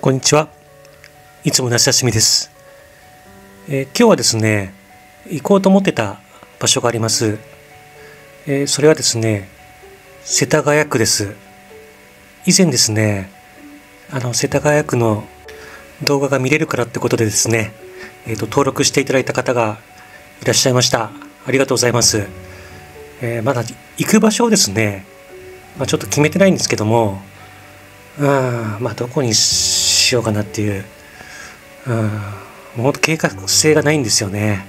こんにちは。いつも夏休みです。今日はですね、行こうと思ってた場所があります。それはですね、世田谷区です。以前ですね、世田谷区の動画が見れるからってことでですね、登録していただいた方がいらっしゃいました。ありがとうございます。まだ行く場所をですね、ちょっと決めてないんですけども、どこにしようかなっていう、もう本当計画性がないんですよね。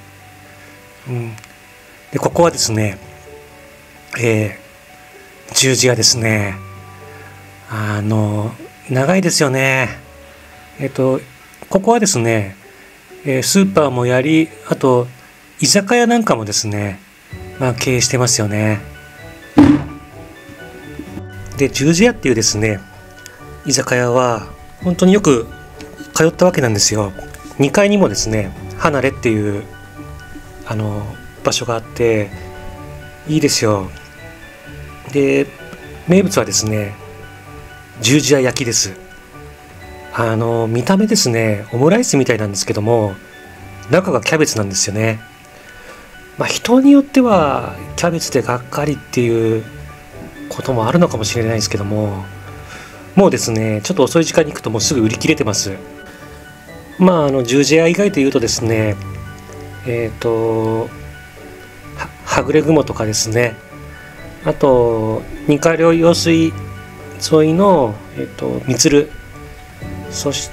で、ここはですね、十字架ですね。長いですよね。ここはですね、スーパーもやり、あと、居酒屋なんかもですね、経営してますよね。で、十字架っていうですね、居酒屋は本当によく通ったわけなんですよ。2階にもですね、離れっていう場所があっていいですよ。で、名物はですね、十字架焼きです。見た目ですね、オムライスみたいなんですけども、中がキャベツなんですよね。人によってはキャベツでがっかりっていうこともあるのかもしれないですけども、もうですね、ちょっと遅い時間に行くともうすぐ売り切れてます。十字架以外で言うとですね、はぐれ雲とかですね、あと、二階梁用水沿いの、みつる、そして、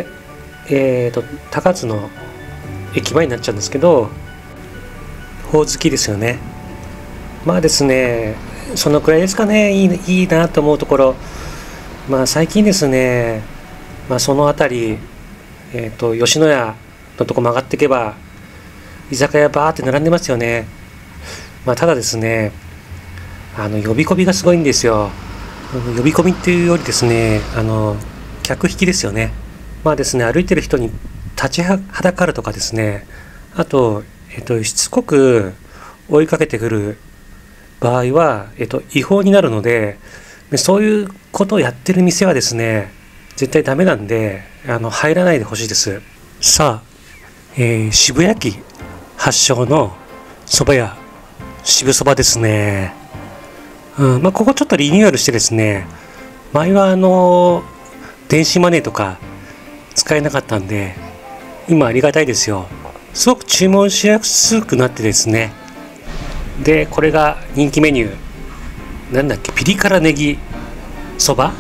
高津の駅前になっちゃうんですけど、ほおずきですよね。ですね、そのくらいですかね、いいなと思うところ。最近ですね、その辺り、吉野家のとこ曲がっていけば、居酒屋バーって並んでますよね。ただですね、呼び込みがすごいんですよ。呼び込みっていうよりですね、客引きですよね。ですね、歩いてる人に立ちはだかるとかですね、あと、しつこく追いかけてくる場合は、違法になるので、そういうことをやってる店はですね、絶対ダメなんで、入らないでほしいです。さあ、渋谷駅発祥の蕎麦屋、渋そばですね。ここちょっとリニューアルしてですね、前は電子マネーとか使えなかったんで、今ありがたいですよ。すごく注文しやすくなってですね。で、これが人気メニュー。なんだっけ、ピリ辛ネギそば。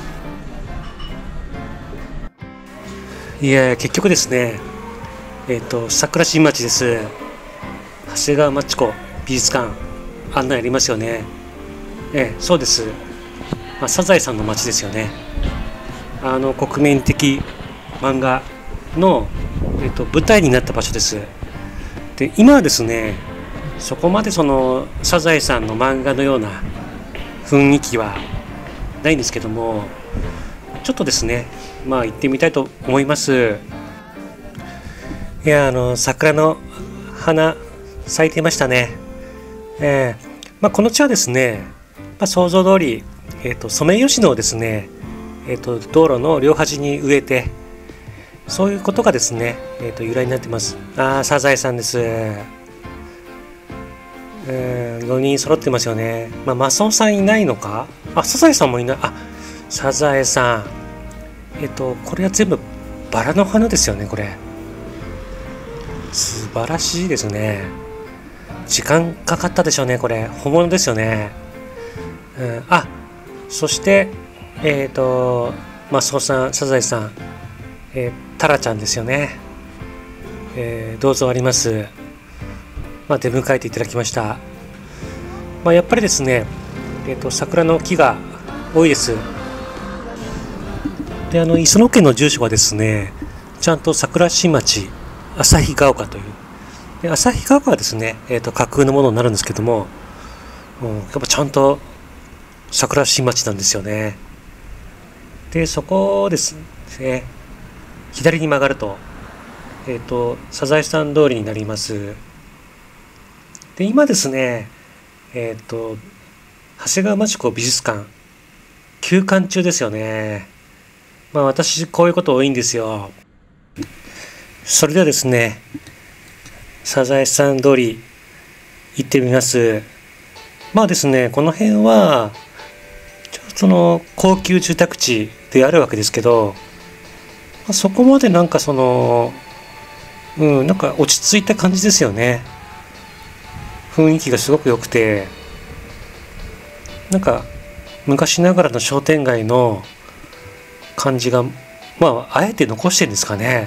いや結局ですね、桜新町です。長谷川町子美術館案内ありますよね。そうです。サザエさんの町ですよね。国民的漫画の、舞台になった場所です。で、今はですね、そこまでそのサザエさんの漫画のような雰囲気はないんですけども、ちょっとですね、行ってみたいと思います。いや、桜の花咲いてましたね。この地はですね、想像通り、ソメイヨシノをですね、道路の両端に植えて、そういうことがですね、由来になってます。サザエさんです。4人揃ってますよね。マスオさんいないのか？サザエさんもいない。サザエさん。これは全部バラの花ですよね、これ。素晴らしいですね。時間かかったでしょうね、これ。本物ですよね。そして、マスオさん、サザエさん、タラちゃんですよね。どうぞあります。出迎えていただきました。やっぱりですね、桜の木が多いです。で、磯野家の住所はですね、ちゃんと桜新町旭ヶ丘という。で、旭ヶ丘はですね、架空のものになるんですけども、やっぱちゃんと桜新町なんですよね。で、そこですね、左に曲がると、サザエさん通りになります。で、今ですね、長谷川町子美術館、休館中ですよね。 まあ私こういうこと多いんですよ。それではですね、サザエさん通り行ってみます。まあですね、この辺は、その高級住宅地であるわけですけど、そこまでなんかなんか落ち着いた感じですよね。雰囲気がすごく良くて、なんか昔ながらの商店街の感じが、まあ、あえて残してるんですかね。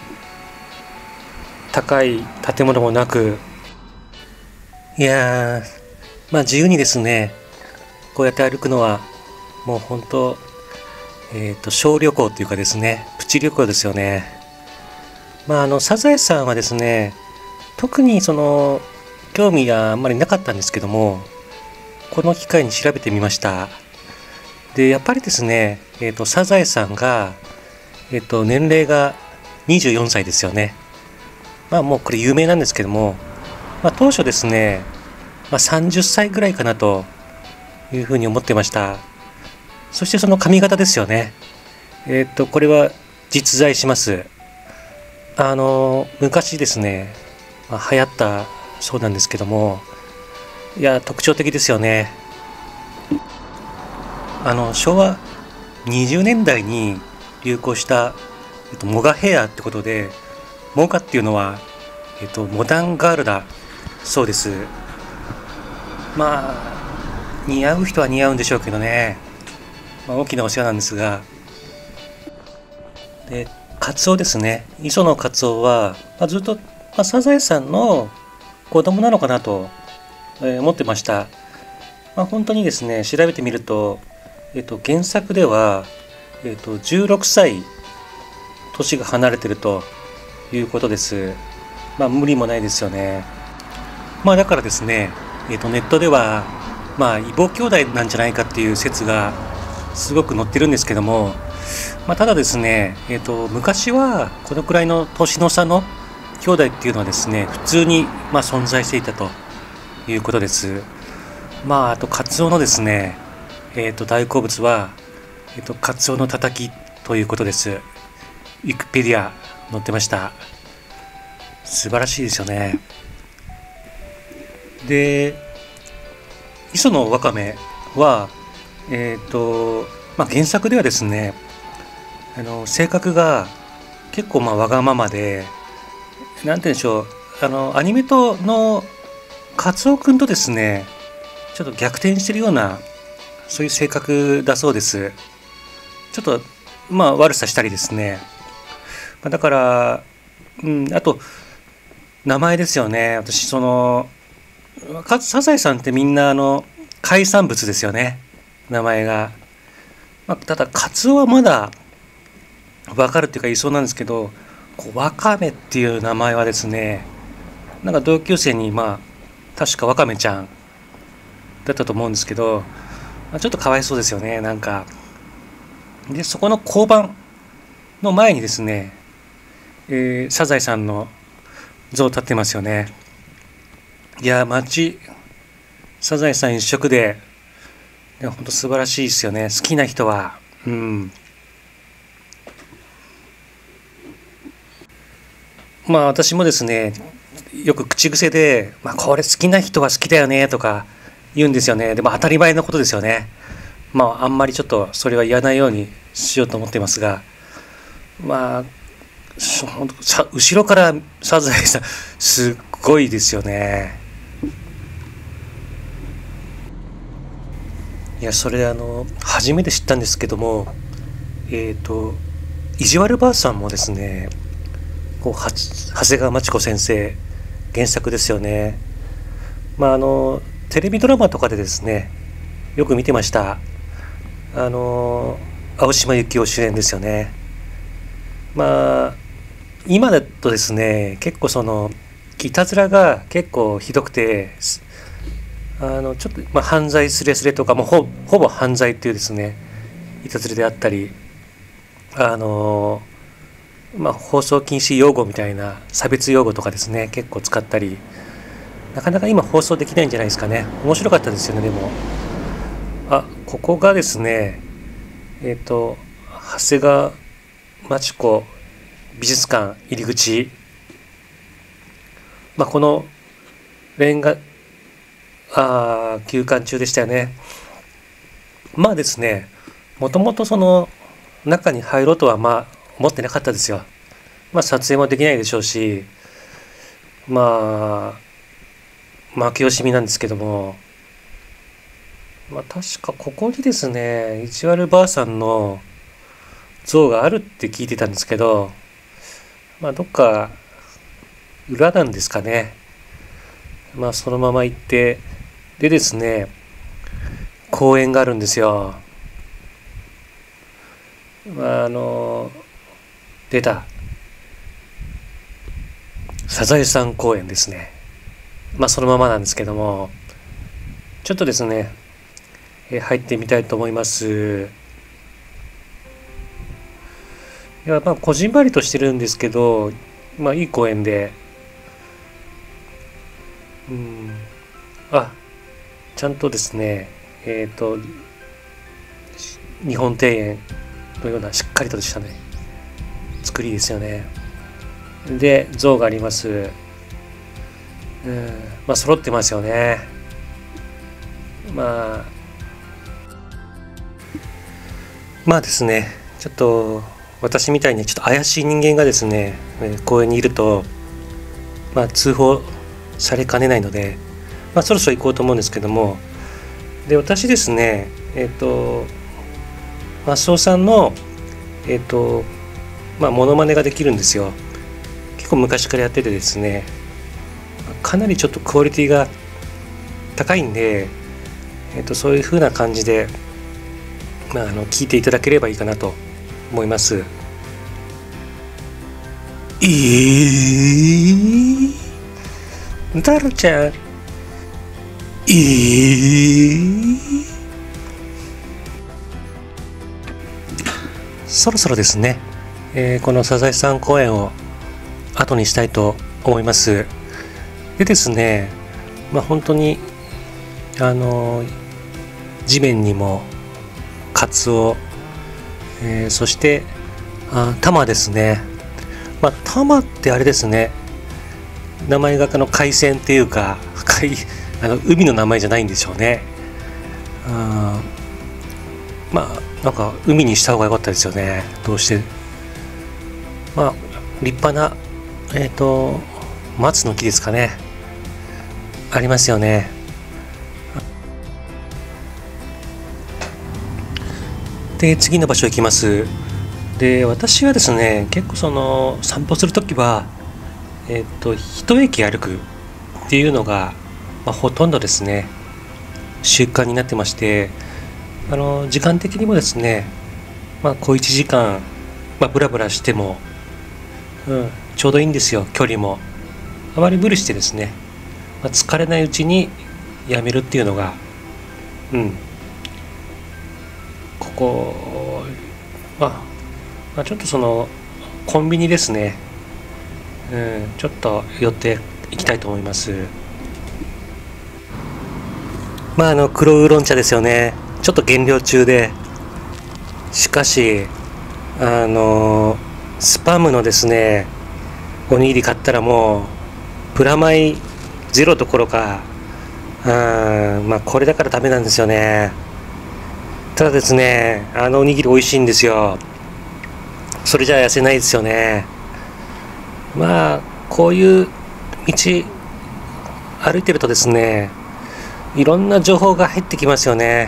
高い建物もなく、いやー、まあ自由にですね、こうやって歩くのは、もう本当、小旅行というかですね、プチ旅行ですよね。まあサザエさんはですね、特に興味があんまりなかったんですけども、この機会に調べてみました。で、やっぱりですね、サザエさんが、年齢が24歳ですよね。まあもうこれ有名なんですけども、まあ当初ですね、まあ30歳ぐらいかなというふうに思ってました。そしてその髪型ですよね。これは実在します。昔ですね、まあ、流行ったそうなんですけども、いや、特徴的ですよね。昭和20年代に流行した、モガヘアってことで、モガっていうのは、モダンガールだそうです。まあ、似合う人は似合うんでしょうけどね。まあ、大きなお世話なんですが。で、カツオですね。磯野カツオは、まあ、ずっと、まあ、サザエさんの子供なのかなと、思ってました。まあ、本当にですね、調べてみると、原作では、16歳年が離れてるということです。まあ無理もないですよね。まあだからですね、ネットではまあ異母兄弟なんじゃないかっていう説がすごく載ってるんですけども、まあただですね、昔はこのくらいの年の差の兄弟っていうのはですね、普通にまあ存在していたということです。まああとカツオのですね、大好物はカツオのたたきということです。ウィキペディア載ってました。素晴らしいですよね。で、磯野わかめは、まあ、原作ではですね、性格が結構まあわがままで、なんて言うんでしょう、アニメとのカツオくんとですね、ちょっと逆転してるような、そういう性格だそうです。ちょっと、まあ悪さしたりですね。だから、あと、名前ですよね。私、サザエさんってみんな海産物ですよね。名前が。まあ、ただ、カツオはまだわかるっていうか言いそうなんですけど、ワカメっていう名前はですね、なんか同級生に、まあ、確かワカメちゃんだったと思うんですけど、まあ、ちょっとかわいそうですよね、なんか。で、そこの交番の前にですね、サザエさんの像立ってますよね。いや、サザエさん一色で、本当素晴らしいですよね。好きな人は。うん。まあ私もですね、よく口癖で、まあこれ好きな人は好きだよねとか言うんですよね。でも当たり前のことですよね。まああんまりちょっとそれは言わないようにしようと思っていますが、まあ、後ろからサザエさん、すっごいですよね。いや、それ初めて知ったんですけども、意地悪ばあさんもですね、長谷川町子先生、原作ですよね。まあテレビドラマとかでですね、よく見てました。青島由紀夫主演ですよね。まあ、今だとですね、結構いたずらが結構ひどくて、ちょっと、まあ、犯罪すれすれとか、もうほぼ犯罪っていうですね、いたずらであったり、まあ、放送禁止用語みたいな差別用語とかですね、結構使ったり、なかなか今放送できないんじゃないですかね。面白かったですよね、でも。ここがですね、 長谷川町子美術館入り口、このレンガ休館中でしたよね。ですね、もともとその中に入ろうとは思ってなかったですよ。撮影もできないでしょうし、負け惜しみなんですけども、確かここにですね、市原ばあさんの像があるって聞いてたんですけど、どっか裏なんですかね。そのまま行って、でですね、公園があるんですよ。出た。サザエさん公園ですね。そのままなんですけども、ちょっとですね、入ってみたいと思います。いや、こじんまりとしてるんですけど、いい公園で、ちゃんとですね、日本庭園のようなしっかりとしたね、作りですよね。で、像があります。揃ってますよね。ですね、ちょっと私みたいにちょっと怪しい人間がですね、公園にいると、通報されかねないので、そろそろ行こうと思うんですけども、で、私ですね、マスオさんの、モノマネができるんですよ。結構昔からやっててですね、かなりちょっとクオリティが高いんで、そういう風な感じで、聞いていただければいいかなと思います。タロちゃん、そろそろですね、このサザエさん公園を後にしたいと思います。でですね、本当に地面にもカツオ、そしてタマですね。タマってあれですね、名前が海鮮っていうか海の名前じゃないんでしょうね。なんか海にした方が良かったですよね。どうして立派な松の木ですかね、ありますよね。で、次の場所行きます。で、私はですね、結構その散歩するときは一駅歩くっていうのが、ほとんどですね、習慣になってまして、時間的にもですね、小1時間、ブラブラしても、ちょうどいいんですよ。距離もあまり無理してですね、疲れないうちにやめるっていうのが、ここちょっとそのコンビニですね、ちょっと寄っていきたいと思います。黒ウーロン茶ですよね。ちょっと減量中で、しかしスパムのですね、おにぎり買ったらもうプラマイゼロどころか、これだからダメなんですよね。ただですね、おにぎり美味しいんですよ。それじゃ痩せないですよね。こういう道歩いてるとですね、いろんな情報が入ってきますよね。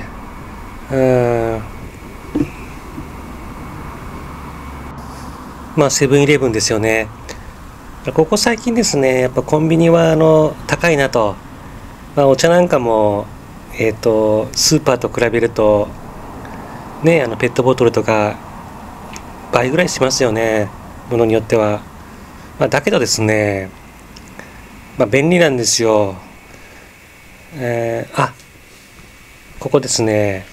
セブンイレブンですよね。ここ最近ですね、やっぱコンビニは高いなと。お茶なんかもスーパーと比べるとね、ペットボトルとか倍ぐらいしますよね、ものによっては。だけどですね、便利なんですよ。ここですね、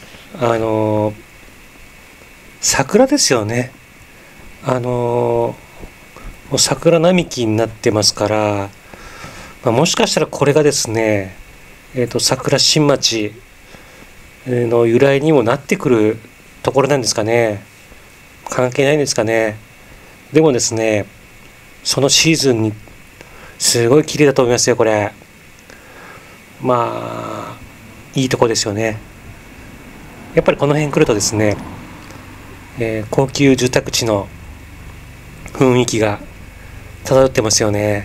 桜ですよね。もう桜並木になってますから、もしかしたらこれがですね、桜新町の由来にもなってくるところなんですかね。 関係ないんですかね。でもですね、そのシーズンにすごい綺麗だと思いますよ、これ。まあ、いいとこですよね。やっぱりこの辺来るとですね、高級住宅地の雰囲気が漂ってますよね。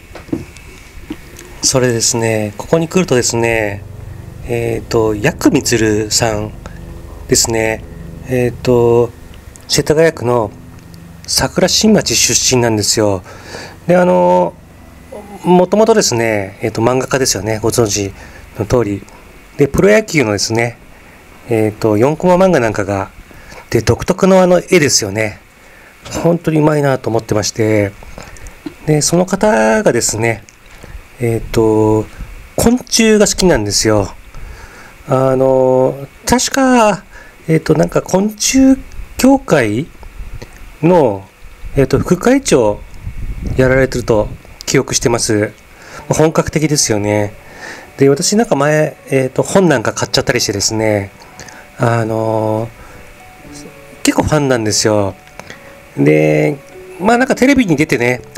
それですね、ここに来るとですね、ヤクミツルさんですね。世田谷区の桜新町出身なんですよ。で、もともとですね、漫画家ですよね。ご存知の通り。で、プロ野球のですね、4コマ漫画なんかが、で、独特の絵ですよね。本当にうまいなと思ってまして、で、その方がですね、昆虫が好きなんですよ。確か、なんか昆虫協会の、副会長やられてると記憶してます。本格的ですよね。で、私なんか前、本なんか買っちゃったりしてですね、結構ファンなんですよ。で、まあなんかテレビに出てね、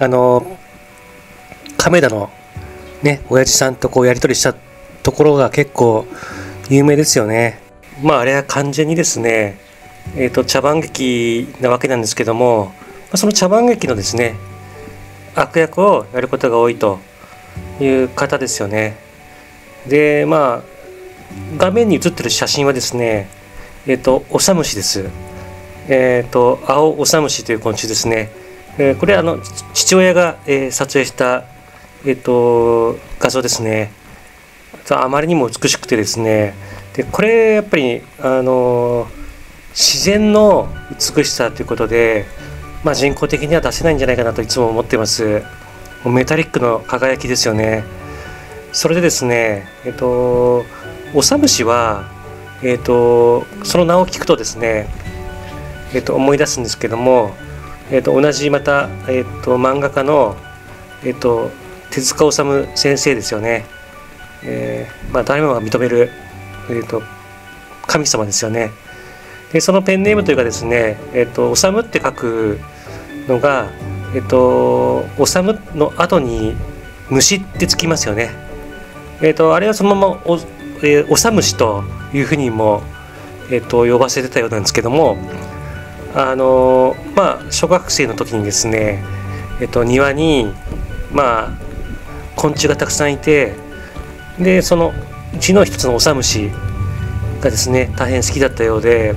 亀田のね、親父さんとこうやり取りしたところが結構有名ですよね。まああれは完全にですね、茶番劇なわけなんですけども、その茶番劇のですね、悪役をやることが多いという方ですよね。で、まあ、画面に映ってる写真はですね、オサムシです。青オサムシという昆虫ですね。これは父親が、撮影した、画像ですね。あまりにも美しくてですね、でこれやっぱり自然の美しさということで、まあ、人工的には出せないんじゃないかなといつも思っています。もうメタリックの輝きですよね。それでですね、オサムシは、その名を聞くとですね、思い出すんですけども、同じまた、漫画家の、手塚治虫先生ですよね。まあ、誰もが認める、神様ですよね。でそのペンネームというかですね、おさむって書くのが、おさむの後に虫ってつきますよね。あれはそのままおさむしというふうにも、呼ばせてたようなんですけども、まあ小学生の時にですね、庭にまあ昆虫がたくさんいて、でそのうちの一つのオサムシがですね大変好きだったようで、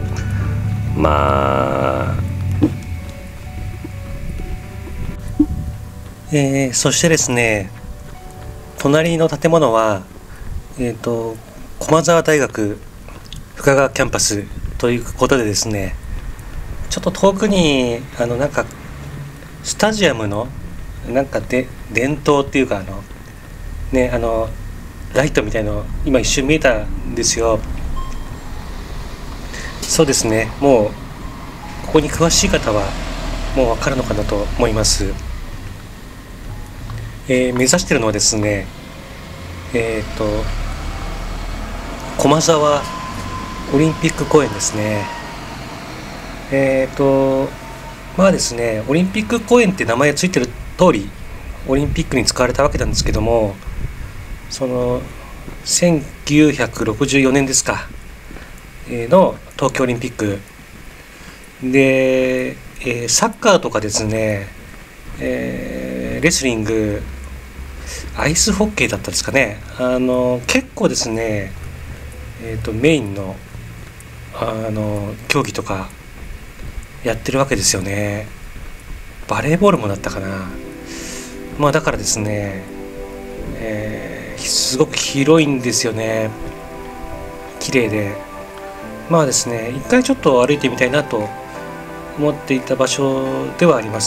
まあ、そしてですね、隣の建物は、駒沢大学深川キャンパスということでですね、ちょっと遠くになんかスタジアムのなんか電灯っていうかね、ライトみたいの今一瞬見えたんですよ。そうですね、もうここに詳しい方はもう分かるのかなと思います。目指しているのはですね、駒沢オリンピック公園ですね。まあですね、オリンピック公園って名前ついてる通りオリンピックに使われたわけなんですけども、その1964年ですか、の東京オリンピックで、サッカーとかですね、レスリング、アイスホッケーだったですかね、結構ですね、メインの競技とかやってるわけですよね。バレーボールもだったかな。まあだからですね、すごく広いんですよね。綺麗で、まあですね、一回ちょっと歩いてみたいなと思っていた場所ではあります。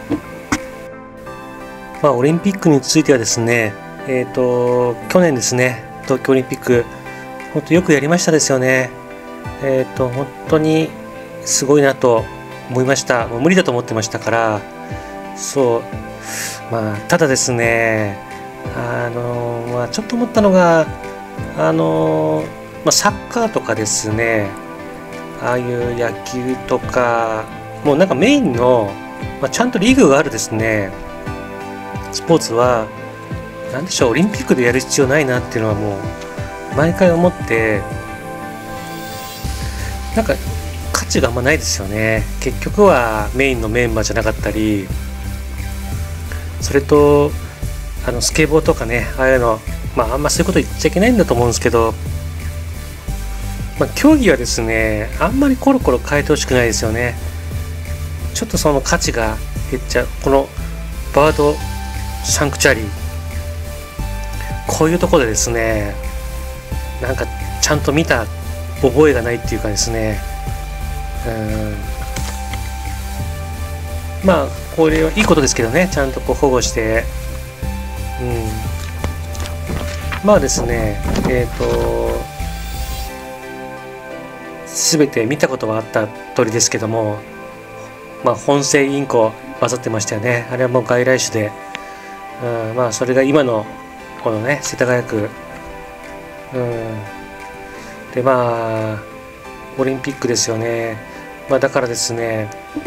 まあオリンピックについてはですね、去年ですね、東京オリンピック本当よくやりましたですよね。本当にすごいなと思いました。もう無理だと思ってましたから。そう、まあただですね、まあちょっと思ったのが、まあ、サッカーとかですね、ああいう野球とかもうなんかメインの、ちゃんとリーグがあるですねスポーツは何でしょう、オリンピックでやる必要ないなっていうのはもう毎回思って、なんか価値があんまないですよね。結局はメインのメンバーじゃなかったり、それとスケボーとかね、ああいうの、あんまそういうこと言っちゃいけないんだと思うんですけど、競技はですねあんまりコロコロ変えてほしくないですよね。ちょっとその価値が減っちゃう。このバードサンクチュアリー、こういうところでですね、なんかちゃんと見た覚えがないっていうかですね、これはいいことですけどね、ちゃんとこう保護して、ですね、全て見たことはあった通りですけども、本性インコ混ざってましたよね。あれはもう外来種で、それが今のこのね世田谷区、でオリンピックですよね。だからですね、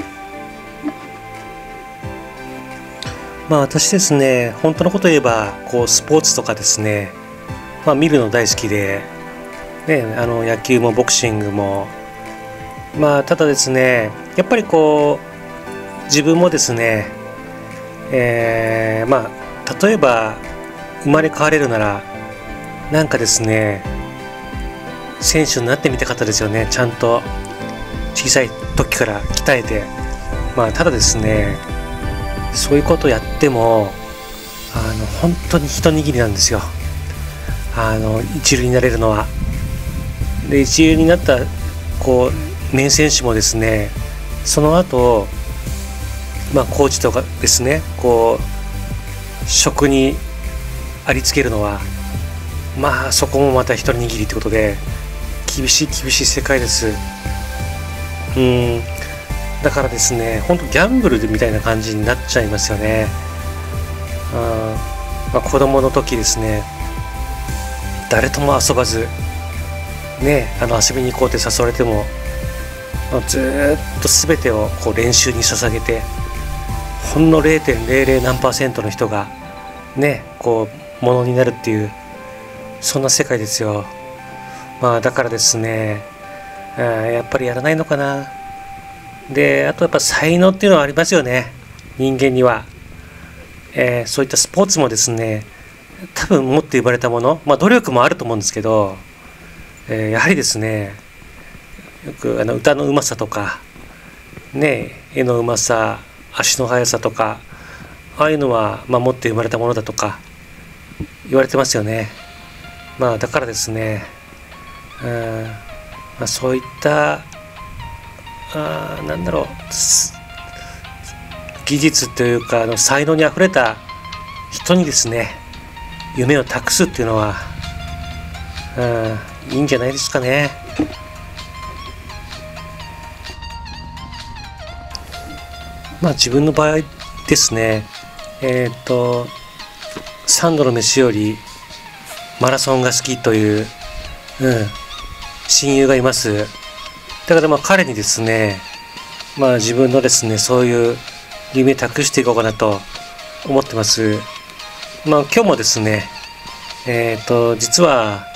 私ですね、本当のこと言えばこうスポーツとかですね、見るの大好きで、野球もボクシングも、ただですね、やっぱりこう自分もですね、例えば生まれ変われるならなんかですね選手になってみたかったですよね。ちゃんと小さい時から鍛えて、ただですね、そういうことをやっても本当に一握りなんですよ。一流になれるのは。で、一流になったこう名選手もですね、その後コーチとかですね、こう職にありつけるのはそこもまた一握りってことで、厳しい世界です。だからですね、本当ギャンブルみたいな感じになっちゃいますよね。子供の時ですね、誰とも遊ばずね、遊びに行こうって誘われてもずっと全てをこう練習に捧げて、ほんの 0.00 何%の人がねこうものになるっていう、そんな世界ですよ。だからですね、やっぱりやらないのかな。で、あとやっぱ才能っていうのはありますよね、人間には。そういったスポーツもですね、多分持って生まれたもの、努力もあると思うんですけど、やはりですね、よく歌のうまさとかね、絵のうまさ、足の速さとか、ああいうのは、持って生まれたものだとか言われてますよね。だからですね、そういったなんだろう、技術というか才能にあふれた人にですね、夢を託すっていうのは、いいんじゃないですかね。自分の場合ですね、3度の飯よりマラソンが好きという、親友がいます。だから彼にですね、自分のですねそういう夢託していこうかなと思ってます。今日もですね、実は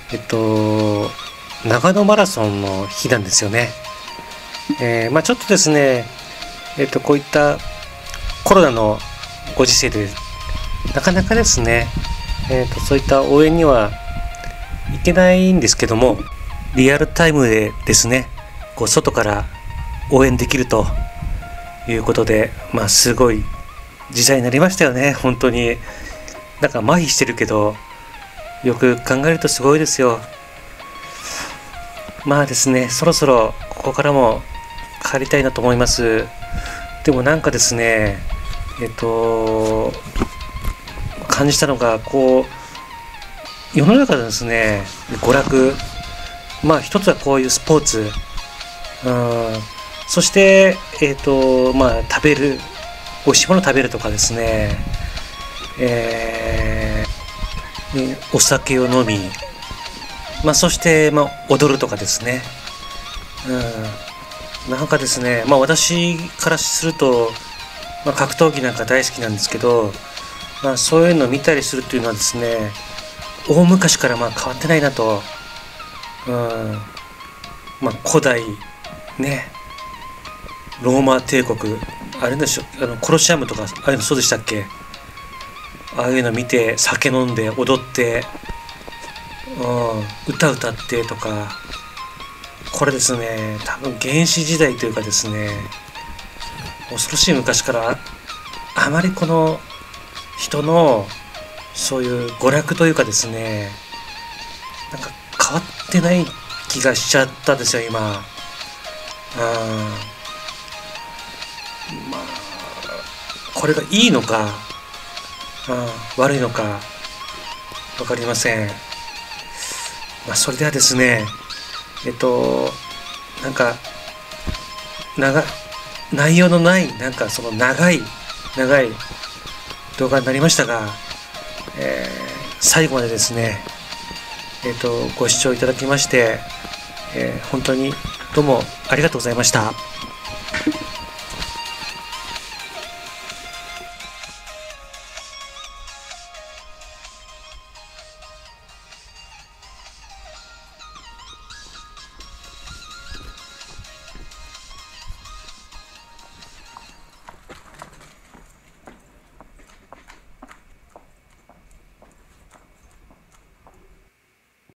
長野マラソンの日なんですよね。ちょっとですね、こういったコロナのご時世でなかなかですね、そういった応援にはいけないんですけども、リアルタイムでですね、こう外から応援できるということで、すごい時代になりましたよね。本当になんか麻痺してるけど、よく考えるとすごいですよ。ですね、そろそろここからも帰りたいなと思います。でもなんかですね、感じたのが、こう世の中でですね、娯楽、一つはこういうスポーツ、そして食べる、美味しいものを食べるとかですね、お酒を飲み、そして踊るとかですね、 なんかですね、まあ私からすると、まあ、格闘技なんか大好きなんですけど、まあそういうのを見たりするっていうのはですね、大昔からまあ変わってないなと、うん、まあ古代ね、ローマ帝国、あれでしょ、コロシアムとか、ああいうのそうでしたっけ？ああいうの見て、酒飲んで、踊って、歌歌ってとか、これですね、多分原始時代というかですね、恐ろしい昔からあまりこの人のそういう娯楽というかですね、なんか変わってない気がしちゃったですよ、今。まあ、これがいいのか、悪いのか、わかりません。まあ、それではですね、なんか、内容のない、なんかその長い動画になりましたが、最後までですね、ご視聴いただきまして、本当にどうもありがとうございました。